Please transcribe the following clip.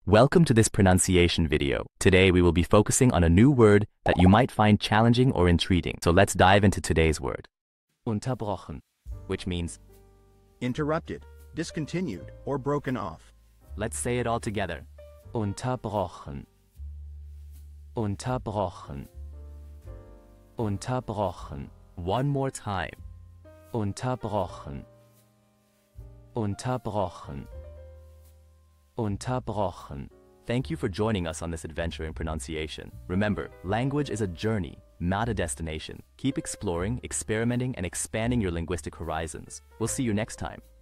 Welcome to this pronunciation video. Today we will be focusing on a new word that you might find challenging or intriguing. So let's dive into today's word. Unterbrochen, which means interrupted, discontinued, or broken off. Let's say it all together. Unterbrochen. Unterbrochen. Unterbrochen. One more time. Unterbrochen. Unterbrochen. Unterbrochen. Thank you for joining us on this adventure in pronunciation. Remember, language is a journey, not a destination. Keep exploring, experimenting, and expanding your linguistic horizons. We'll see you next time.